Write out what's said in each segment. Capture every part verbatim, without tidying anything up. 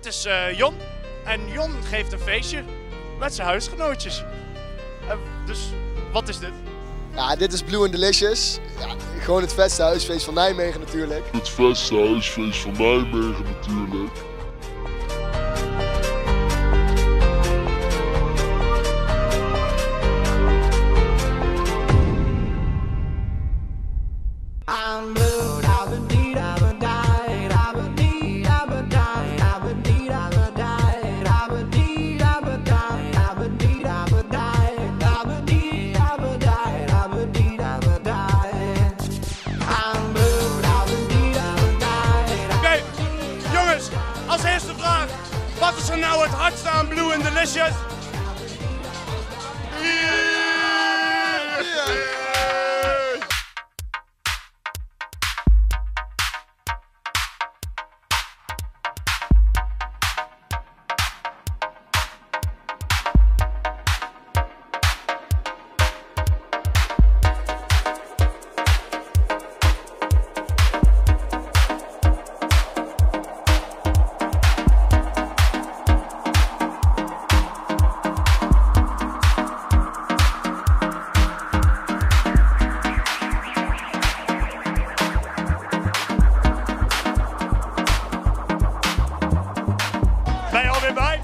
dit is uh, Jon. En Jon geeft een feestje met zijn huisgenootjes. Uh, dus wat is dit? Ja, dit is Blue and Delicious. Ja, gewoon het vetste huisfeest van Nijmegen natuurlijk. Het vetste huisfeest van Nijmegen natuurlijk. Als eerste vraag, wat is er nou het hardste aan Blue and Delicious? Ben je alweer bij?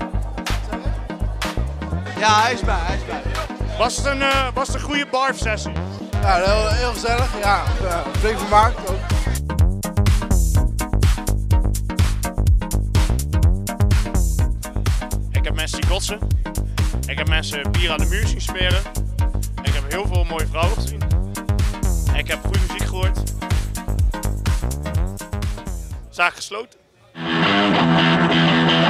Ja, hij is bij, hij is bij. Was het een, uh, was het een goede barf-sessie? Ja, heel, heel gezellig. Ja, uh, flink vermaakt ook. Ik heb mensen zien kotsen. Ik heb mensen bier aan de muur zien smeren. Ik heb heel veel mooie vrouwen gezien. Ik heb goede muziek gehoord. Zaak gesloten.